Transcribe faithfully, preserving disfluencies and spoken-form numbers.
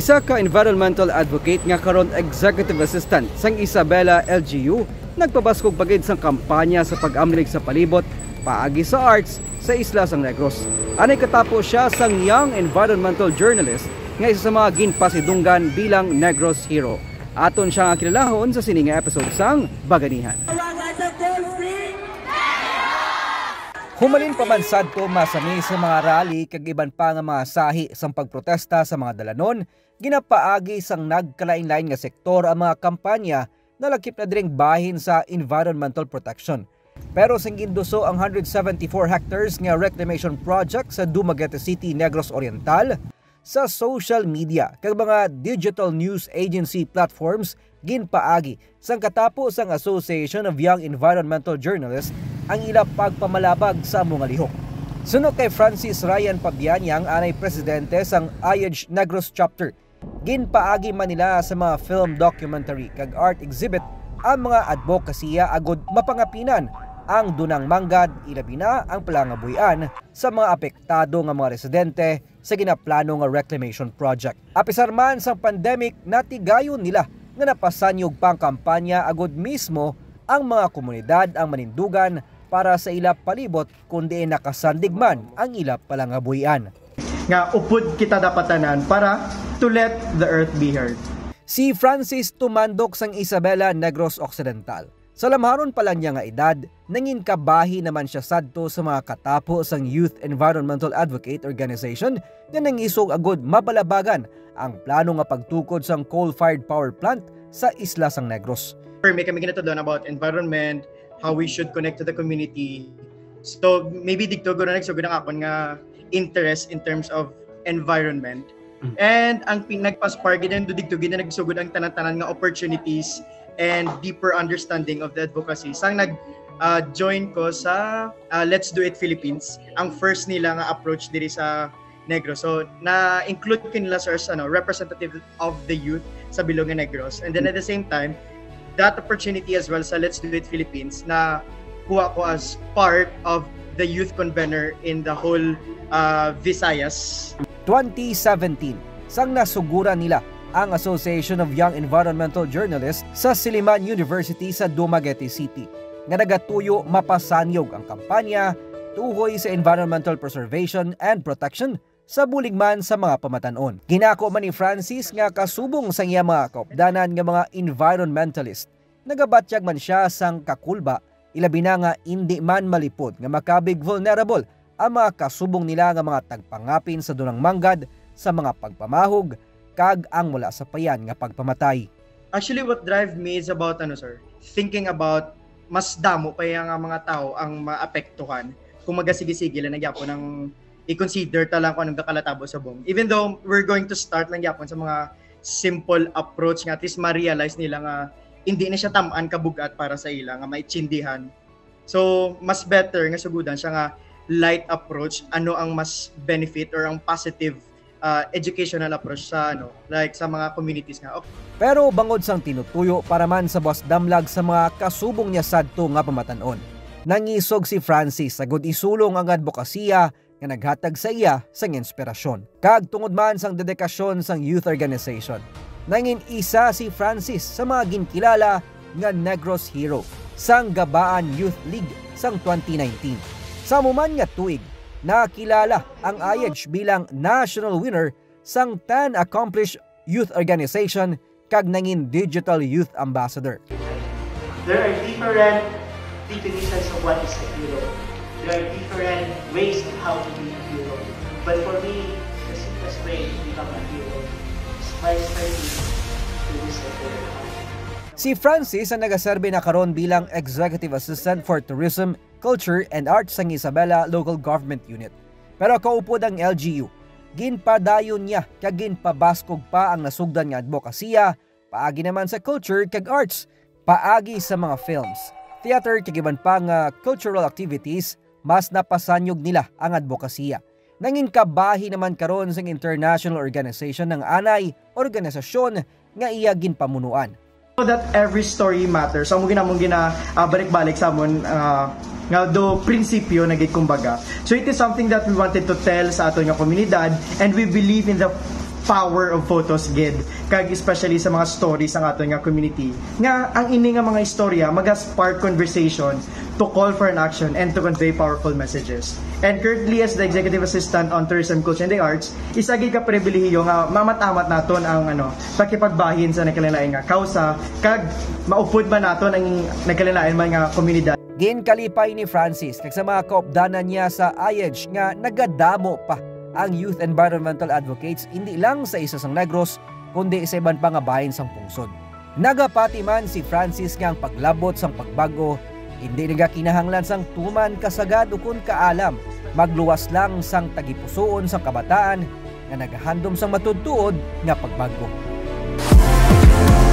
Isa ka environmental advocate nga karon executive assistant sang Isabela L G U nagpabaskog pagid sang kampanya sa pag-amlig sa palibot paagi sa arts sa isla sang Negros. Anay katapos siya sang young environmental journalist nga isa sa mga ginpasidunggan bilang Negros Hero. Aton siya nga kilalahon sa sininga episode sang Baganihan. Humalin pa man sadto masami sa mga rally kag iban pa nga mga sahi sang pagprotesta sa mga dalanon, ginapaagi sang nagkalain-lain nga sektor ang mga kampanya na lakip na diring bahin sa environmental protection. Pero sang ginduso ang one hundred seventy-four hectares nga reclamation project sa Dumaguete City, Negros Oriental sa social media kag mga digital news agency platforms ginpaagi sang katapos ang Association of Young Environmental Journalists ang ila pagpamalabag sa mga lihok. Sunod kay Francis Ryan Pabianyang anay presidente sang I A J Negros chapter, ginpaagi man nila sa mga film documentary kag art exhibit ang mga advokasya agud mapangapinan ang dunang manggad ilabi na ang palangabuyan sa mga apektado nga mga residente sa ginaplano nga reclamation project. Apisar man sang pandemic, natigayon nila nga napasanyog pang kampanya agud mismo ang mga komunidad ang manindugan para sa ila palibot kundi nakasandig man ang ila palangabuyan. Nga upod kita dapat tanan para to let the earth be heard. Si Francis tumandok sang Isabela Negros Occidental. Sa lamharon pa lang niya nga edad, nangin kabahi naman siya sadto sa mga katapo sang Youth Environmental Advocate Organization na nangisog agud mabalabagan ang plano nga pagtukod sang coal-fired power plant sa isla sang Negros. May kami ginatudlon about environment, how we should connect to the community. So maybe dito guro nagsugod ang akon nga interest in terms of environment. Mm-hmm. And ang pinagpa-spark din do dito gid nagsugod ang tanan-tanan nga opportunities and deeper understanding of the advocacy. Sang nag uh, join ko sa uh, Let's Do It Philippines, ang first nila nga approach diri sa Negros. So na-include ko nila sir as ano, representative of the youth sa Bilongan Negros. And then at the same time, that opportunity as well sa Let's Do It Philippines na kuha ko as part of the youth convener in the whole uh, Visayas. twenty seventeen, sang nasugura nila ang Association of Young Environmental Journalists sa Silliman University sa Dumaguete City nga nagatuyo mapasanyog ang kampanya tuhoy sa environmental preservation and protection sa buligman sa mga pamatanon. Ginako man ni Francis nga kasubong sa iya mga kaupdanan nga mga environmentalist. Nagabatyag man siya sang kakulba, ilabi na nga hindi man malipod nga makabig vulnerable ang mga kasubong nila nga mga tagpangapin sa dunang manggad sa mga pagpamahog kag ang mula sa payan nga pagpamatay. Actually, what drive me is about ano sir, thinking about mas damo pa yung mga tao ang maapektuhan kung magasige-sige lang nagyapon ng i-consider talang kung anong kakalatabo sa buong. Even though we're going to start lang yapon sa mga simple approach nga at least ma-realize nila nga hindi na siya tamaan kabugat para sa ila nga maitsindihan. So mas better nga sugudan siya nga light approach, ano ang mas benefit or ang positive uh, educational approach sa ano like sa mga communities nga. Okay. Pero bangod sang tinutuyo para man sa boss damlag sa mga kasubong niya sadto nga pamatanon, nangisog si Francis sagud isulong ang advokasya nga naghatag sa iya sang inspirasyon. Kag tungod man sang dedikasyon sang youth organization, nangin isa si Francis sa mga ginkilala nga Negros Hero sang Gabaan Youth League sang twenty nineteen. Sa muman nga tuig, nakilala ang I A J bilang national winner sang ten Accomplished Youth Organization kag nangin Digital Youth Ambassador. There are different definitions of what is a hero. There are different ways of how to be a hero. But for me, the simplest way to become a hero is by starting to listen to their heart. Si Francis ang nagaserbe na karon bilang Executive Assistant for Tourism, Culture and Arts sa Isabela Local Government Unit. Pero kaupod ang L G U, ginpadayon niya kag ginpabaskog pa ang nasugdan nga advokasya, paagi naman sa culture kag arts, paagi sa mga films, theater kag iban pa nga cultural activities. Mas napasanyog nila ang advokasya. Nangin kabahi naman karon sa international organization ng anay organisasyon nga iya ginpamunuan. So that every story matters. So mo ginamong gina uh, balik-balik sa amon uh, nga do prinsipyo na gid kumbaga. So it is something that we wanted to tell sa aton nga komunidad and we believe in the power of photos gid, kag especially sa mga stories sa aton nga community nga ang ini nga mga istorya maga-spark conversation to call for an action and to convey powerful messages. And currently as the Executive Assistant on Tourism, Culture and the Arts, isa gid ka pribilehiyo nga mamatamat naton ang ano pakipagbahin sa nagkalilain nga kausa kag maupod man naton ang nagkalilain man nga komunidad. Ginkalipay ni Francis kag sa mga kaupdanan niya sa I E D G nga nagadamo pa ang youth environmental advocates hindi lang sa isa sang Negros kundi sa iban pa nga bahin sang pungsod. Nagapati man si Francis nga ang paglabot sang pagbago hindi naga kinahanglan sang tuman kasagad ukon kaalam, magluwas lang sang tagipusoon sang kabataan nga nagahandom sang matudtuod nga pagbago.